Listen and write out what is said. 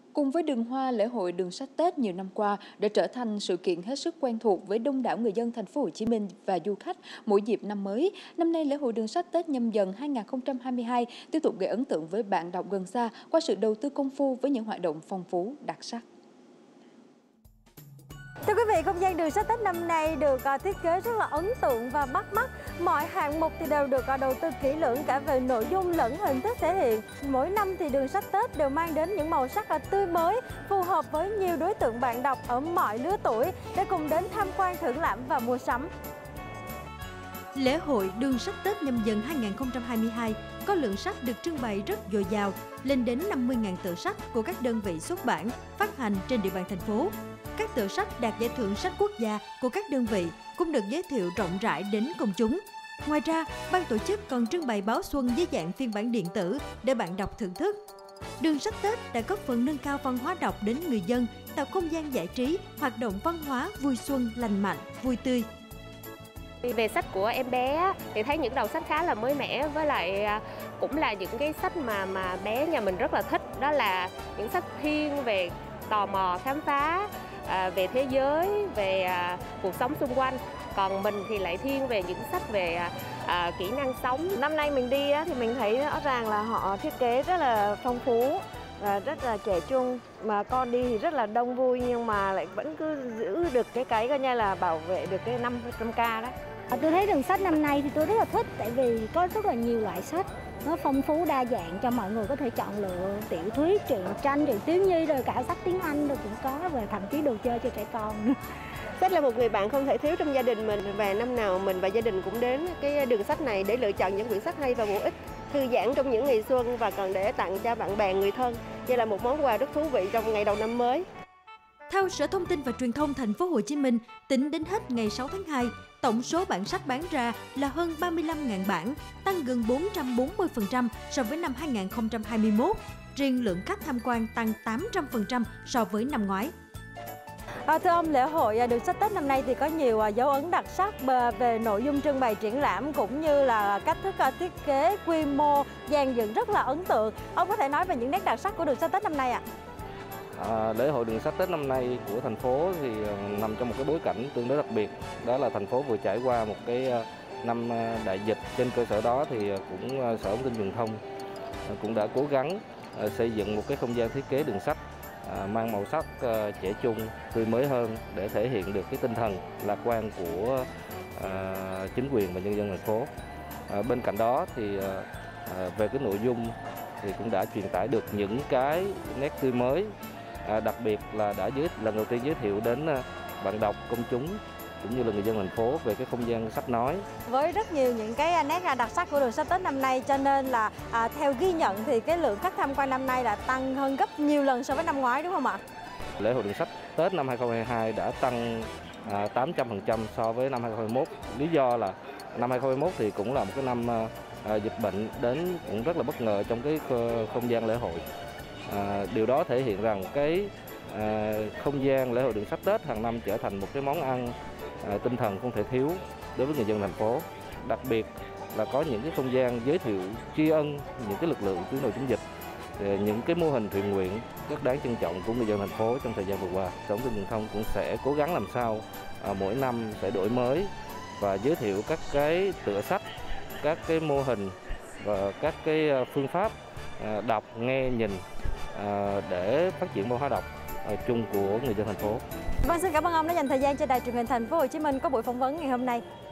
Cùng với đường hoa, lễ hội đường sách Tết nhiều năm qua đã trở thành sự kiện hết sức quen thuộc với đông đảo người dân thành phố Hồ Chí Minh và du khách mỗi dịp năm mới. Năm nay, lễ hội đường sách Tết Nhâm Dần 2022 tiếp tục gây ấn tượng với bạn đọc gần xa qua sự đầu tư công phu với những hoạt động phong phú, đặc sắc. Thưa quý vị, không gian đường sách Tết năm nay được thiết kế rất là ấn tượng và bắt mắt. Mọi hạng mục thì đều được đầu tư kỹ lưỡng cả về nội dung lẫn hình thức thể hiện. Mỗi năm thì đường sách Tết đều mang đến những màu sắc tươi mới, phù hợp với nhiều đối tượng bạn đọc ở mọi lứa tuổi để cùng đến tham quan, thưởng lãm và mua sắm. Lễ hội đường sách Tết Nhâm Dần 2022 có lượng sách được trưng bày rất dồi dào, lên đến 50.000 tựa sách của các đơn vị xuất bản, phát hành trên địa bàn thành phố. Các tựa sách đạt giải thưởng sách quốc gia của các đơn vị cũng được giới thiệu rộng rãi đến công chúng. Ngoài ra, ban tổ chức còn trưng bày báo xuân dưới dạng phiên bản điện tử để bạn đọc thưởng thức. Đường sách Tết đã góp phần nâng cao văn hóa đọc đến người dân, tạo không gian giải trí, hoạt động văn hóa vui xuân, lành mạnh, vui tươi. Về sách của em bé thì thấy những đầu sách khá là mới mẻ, với lại cũng là những cái sách mà bé nhà mình rất là thích, đó là những sách thiên về tò mò khám phá, về thế giới, về cuộc sống xung quanh. Còn mình thì lại thiên về những sách về kỹ năng sống. Năm nay mình đi thì mình thấy rõ ràng là họ thiết kế rất là phong phú và rất là trẻ trung, mà con đi thì rất là đông vui nhưng mà lại vẫn cứ giữ được cái coi như là bảo vệ được cái 500K đó. Tôi thấy đường sách năm nay thì tôi rất là thích, tại vì có rất là nhiều loại sách, nó phong phú đa dạng cho mọi người có thể chọn lựa, tiểu thuyết, truyện tranh, truyện thiếu nhi, rồi cả sách tiếng Anh rồi cũng có, và thậm chí đồ chơi cho trẻ con. Sách là một người bạn không thể thiếu trong gia đình mình, và năm nào mình và gia đình cũng đến cái đường sách này để lựa chọn những quyển sách hay và bổ ích, thư giãn trong những ngày xuân và còn để tặng cho bạn bè, người thân. Đây là một món quà rất thú vị trong ngày đầu năm mới. Theo Sở Thông tin và Truyền thông Thành phố Hồ Chí Minh, tính đến hết ngày 6 tháng 2, tổng số bản sách bán ra là hơn 35.000 bản, tăng gần 440% so với năm 2021. Riêng lượng khách tham quan tăng 800% so với năm ngoái. Thưa ông, lễ hội đường sách Tết năm nay thì có nhiều dấu ấn đặc sắc về nội dung trưng bày triển lãm cũng như là cách thức thiết kế, quy mô, dàn dựng rất là ấn tượng. Ông có thể nói về những nét đặc sắc của đường sách Tết năm nay ạ? Lễ hội đường sách Tết năm nay của thành phố thì nằm trong một cái bối cảnh tương đối đặc biệt, đó là thành phố vừa trải qua một cái năm đại dịch. Trên cơ sở đó thì cũng Sở Thông tin Truyền thông cũng đã cố gắng xây dựng một cái không gian thiết kế đường sách mang màu sắc trẻ trung, tươi mới hơn để thể hiện được cái tinh thần lạc quan của chính quyền và nhân dân thành phố. Bên cạnh đó thì về cái nội dung thì cũng đã truyền tải được những cái nét tươi mới, đặc biệt là đã lần đầu tiên giới thiệu đến bạn đọc, công chúng cũng như là người dân thành phố về cái không gian sách nói. Với rất nhiều những cái nét đặc sắc của đường sách Tết năm nay, cho nên là theo ghi nhận thì cái lượng khách tham quan năm nay là tăng hơn gấp nhiều lần so với năm ngoái, đúng không ạ? Lễ hội đường sách Tết năm 2022 đã tăng 800% so với năm 2021. Lý do là năm 2021 thì cũng là một cái năm dịch bệnh đến cũng rất là bất ngờ trong cái không gian lễ hội. Điều đó thể hiện rằng cái không gian lễ hội đường sách Tết hàng năm trở thành một cái món ăn tinh thần không thể thiếu đối với người dân thành phố. Đặc biệt là có những cái không gian giới thiệu tri ân những cái lực lượng tuyến đầu chống dịch, những cái mô hình thiện nguyện rất đáng trân trọng của người dân thành phố trong thời gian vừa qua. Sở Thông tin Truyền thông cũng sẽ cố gắng làm sao mỗi năm sẽ đổi mới và giới thiệu các cái tựa sách, các cái mô hình và các cái phương pháp đọc, nghe, nhìn để phát triển văn hóa đọc chung của người dân thành phố. Vâng, xin cảm ơn ông đã dành thời gian cho Đài Truyền hình Thành phố Hồ Chí Minh có buổi phỏng vấn ngày hôm nay.